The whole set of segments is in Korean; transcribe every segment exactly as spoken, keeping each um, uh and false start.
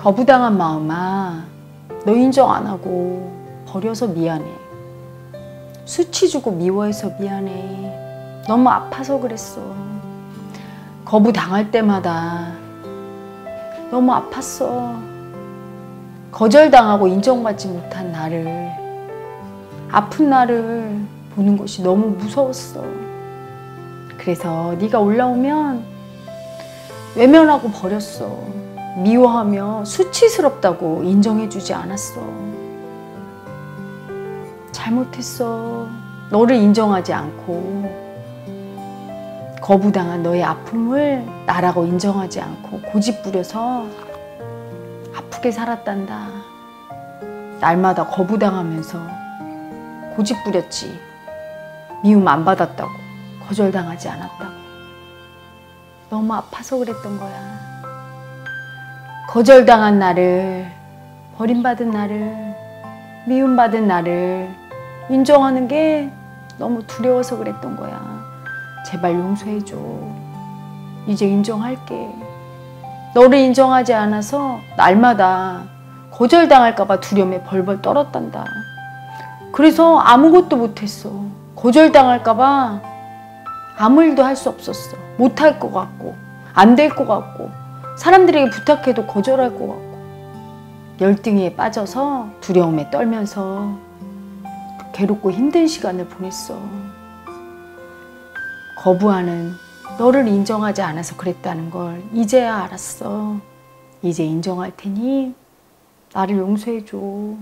거부당한 마음아, 너 인정 안 하고 버려서 미안해. 수치 주고 미워해서 미안해. 너무 아파서 그랬어. 거부당할 때마다 너무 아팠어. 거절당하고 인정받지 못한 나를, 아픈 나를 보는 것이 너무 무서웠어. 그래서 네가 올라오면 외면하고 버렸어. 미워하며 수치스럽다고 인정해주지 않았어. 잘못했어. 너를 인정하지 않고 거부당한 너의 아픔을 나라고 인정하지 않고 고집부려서 아프게 살았단다. 날마다 거부당하면서 고집부렸지. 미움 안 받았다고, 거절당하지 않았다고. 너무 아파서 그랬던 거야. 거절당한 나를, 버림받은 나를, 미움받은 나를 인정하는 게 너무 두려워서 그랬던 거야. 제발 용서해줘. 이제 인정할게. 너를 인정하지 않아서 날마다 거절당할까봐 두려움에 벌벌 떨었단다. 그래서 아무것도 못했어. 거절당할까봐 아무 일도 할 수 없었어. 못할 것 같고, 안 될 것 같고, 사람들에게 부탁해도 거절할 것 같고, 열등에 빠져서 두려움에 떨면서 괴롭고 힘든 시간을 보냈어. 거부하는 너를 인정하지 않아서 그랬다는 걸 이제야 알았어. 이제 인정할 테니 나를 용서해줘.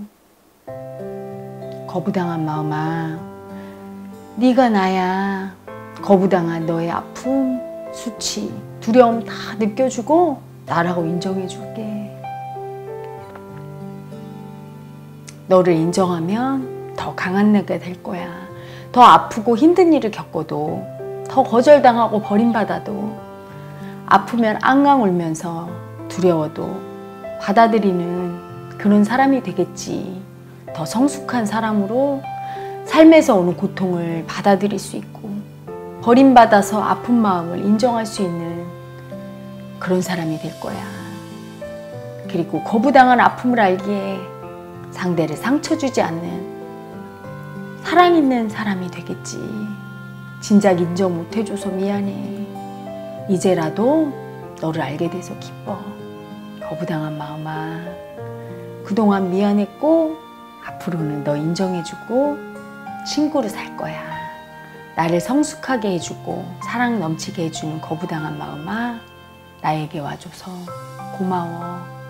거부당한 마음아, 네가 나야. 거부당한 너의 아픔, 수치, 두려움 다 느껴주고 나라고 인정해줄게. 너를 인정하면 더 강한 내가 될 거야. 더 아프고 힘든 일을 겪어도, 더 거절당하고 버림받아도, 아프면 앙앙 울면서 두려워도 받아들이는 그런 사람이 되겠지. 더 성숙한 사람으로 삶에서 오는 고통을 받아들일 수 있고, 버림받아서 아픈 마음을 인정할 수 있는 그런 사람이 될 거야. 그리고 거부당한 아픔을 알기에 상대를 상처 주지 않는 사랑 있는 사람이 되겠지. 진작 인정 못 해줘서 미안해. 이제라도 너를 알게 돼서 기뻐. 거부당한 마음아, 그동안 미안했고 앞으로는 너 인정해주고 친구로 살 거야. 나를 성숙하게 해주고 사랑 넘치게 해주는 거부당한 마음아, 나에게 와줘서 고마워.